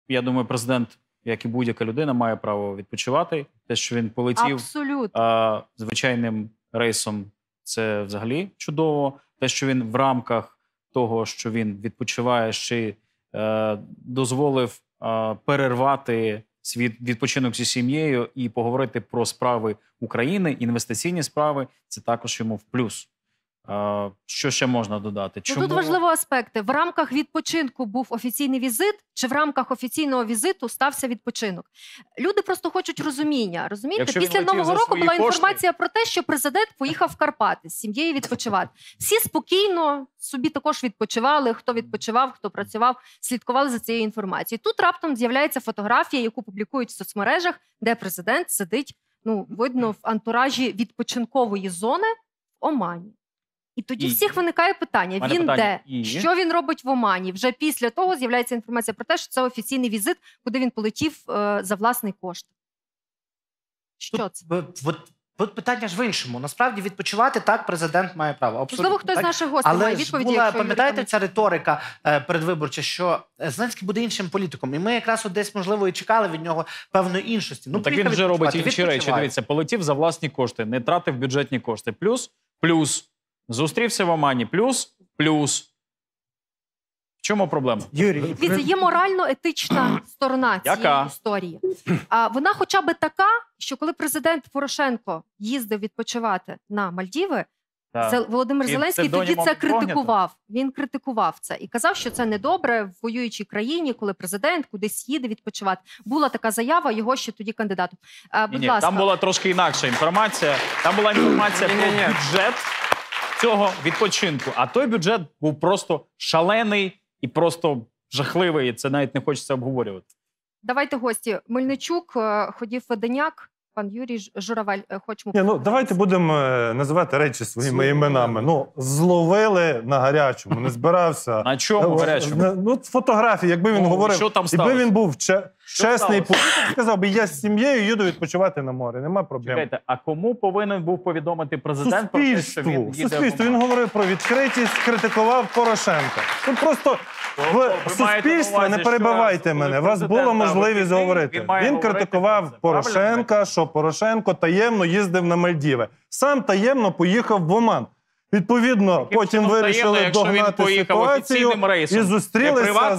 я думаю, президент, як і будь-яка людина, має право відпочивати. Те, що він полетів звичайним рейсом, це взагалі чудово. Те, що він в рамках того, що він відпочиває, ще дозволив перервати свій відпочинок зі сім'єю і поговорити про справи України, інвестиційні справи, це також йому в плюс. Що ще можна додати? Чому? Тут важливі аспекти. В рамках відпочинку був офіційний візит, чи в рамках офіційного візиту стався відпочинок? Люди просто хочуть розуміння. Розумієте? Після Нового року була інформація про те, що президент поїхав в Карпати з сім'єю відпочивати. Всі спокійно собі також відпочивали, хто відпочивав, хто працював, слідкували за цією інформацією. Тут раптом з'являється фотографія, яку публікують в соцмережах, де президент сидить, видно, в антуражі відпочинкової зони в Омані. І тоді всіх виникає питання, він де? Що він робить в Омані? Вже після того з'являється інформація про те, що це офіційний візит, куди він полетів за власний кошт. Що це? От питання ж в іншому. Насправді відпочивати так президент має право. Можливо, хтось з наших гостей має відповіді. Але пам'ятаєте, ця риторика передвиборча, що Зеленський буде іншим політиком. І ми якраз десь, можливо, і чекали від нього певної іншості. Так він вже робить інші речі. Дивіться, полетів за власні кошти, не тратив бюджетні кошти. Плюс. Зустрівся в Омані. Плюс. В чому проблема? Дивіться, є морально-етична сторона цієї історії. Вона хоча б така, що коли президент Порошенко їздив відпочивати на Мальдіви, Володимир Зеленський тоді це критикував. Він критикував це і казав, що це недобре в воюючій країні, коли президент кудись їде відпочивати. Була така заява його ще тоді кандидатом. Будь ласка. Там була трошки інакша інформація. Там була інформація про бюджет цього відпочинку. А той бюджет був просто шалений і просто жахливий. І це навіть не хочеться обговорювати. Давайте гості. Мельничук, Ходів Веденяк, пан Юрій Журавель. Хочемо... Давайте будемо називати речі своїми іменами. Зловили на гарячому, не збирався. На чому гарячому? Фотографії, якби він говорив, якби він був чесний, сказав би, я з сім'єю їду відпочивати на море, нема проблем. Чекайте, а кому повинен був повідомити президент про те, що він їде? Суспільству. Він говорив про відкритість, критикував Порошенка. Тут просто в суспільстві, не перебивайте мене, у вас була можливість говорити. Він критикував Порошенка, що Порошенко таємно їздив на Мальдіви. Сам таємно поїхав в Оман. Відповідно, потім вирішили догнати ситуацію і зустрілися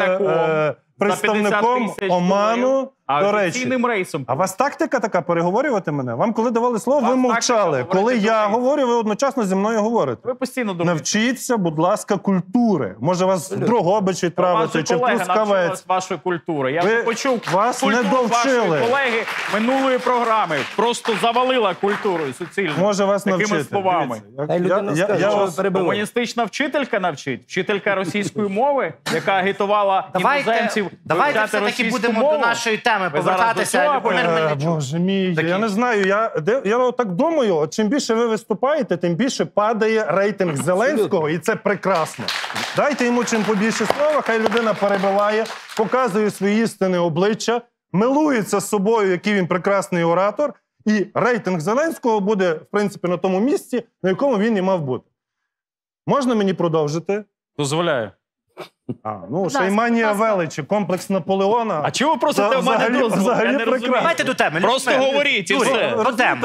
з представником Оману. До речі, а у вас тактика така переговорювати мене? Вам коли давали слово, ви мовчали. Коли я говорю, ви одночасно зі мною говорите. Ви постійно думаєте. Навчіться, будь ласка, культури. Може вас в Дрогобич відправити, чи в Трускавець. Вашої культури. Я вже почув вас не довчили. Вашої колеги минулої програми. Просто завалила культурою суцільно. Може вас такими навчити. словами. Я вас комуністична вчителька навчить? Вчителька російської мови, яка агітувала іноземців вивчати російську мову? До нашої теми повертатися. Боже мій, я не знаю. Я так думаю, чим більше ви виступаєте, тим більше падає рейтинг Зеленського, і це прекрасно. Дайте йому чим побільше слова, хай людина перебиває, показує свої істинне обличчя, милується з собою, який він прекрасний оратор, і рейтинг Зеленського буде, в принципі, на тому місці, на якому він і мав бути. Можна мені продовжити? Дозволяю. Шейманія величі, комплекс Наполеона. А чого ви просите в мене дозволу? Я не розумію. Давайте до теми. Просто говоріть і все.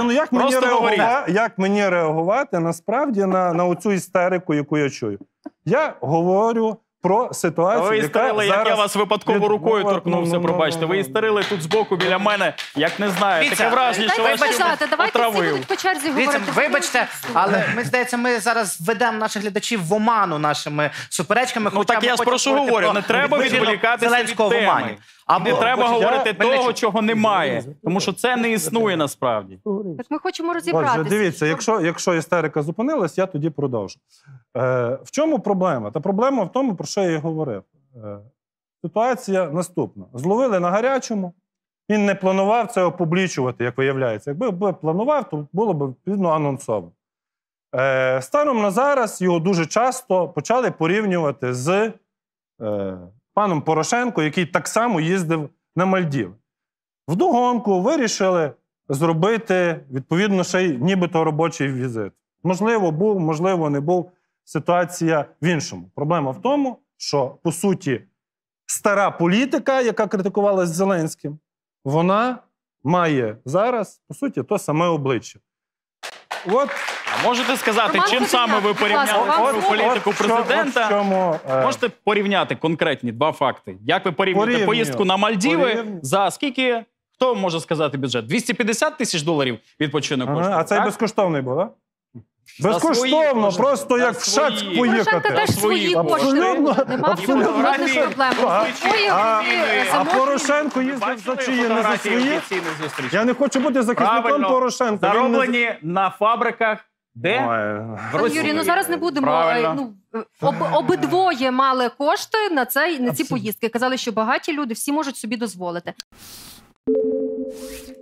Як мені реагувати насправді на оцю істерику, яку я чую? Я говорю про ситуацію, ви яка зараз... як я вас випадково рукою торкнувся, пробачте. Ви істерили тут збоку біля мене, як не знаю. Таке враження, що вас отравив. Вибачте, але ми, здається, ми зараз ведемо наших глядачів в оману нашими суперечками. Ну так я ж про що говорю, не треба відволікатися від теми. Не треба говорити того, чого немає. Тому що це не існує насправді. Так ми хочемо розібратися. Отже, дивіться, якщо істерика зупинилась, я тоді продовжу. В чому проблема? Та проблема в тому, про що я і говорив. Ситуація наступна. Зловили на гарячому, він не планував це опублічувати, як виявляється. Якби планував, то було б, відповідно, анонсовано. Станом на зараз його дуже часто почали порівнювати з паном Порошенко, який так само їздив на Мальдіви. Вдогонку вирішили зробити, відповідно, ще й нібито робочий візит. Можливо, був, можливо, не був. Ситуація в іншому. Проблема в тому, що, по суті, стара політика, яка критикувалась Зеленським, вона має зараз, по суті, то саме обличчя. От. А можете сказати, чим саме ви порівняли політику президента? Можете порівняти конкретні два факти. Як ви порівнюєте поїздку на Мальдіви за скільки, хто може сказати бюджет? 250 тисяч доларів відпочинок коштує? А цей безкоштовний був, так? Безкоштовно, просто як в Шацьк поїхати. Порошенко теж свої кошти. Нема жодних проблем. А Порошенко їздив за чиї, не за свої? Я не хочу бути захисником Порошенка. Зароблені на фабриках, де? Пан Юрій, ну зараз не будемо. Обидвоє мали кошти на ці поїздки. Казали, що багаті люди всі можуть собі дозволити.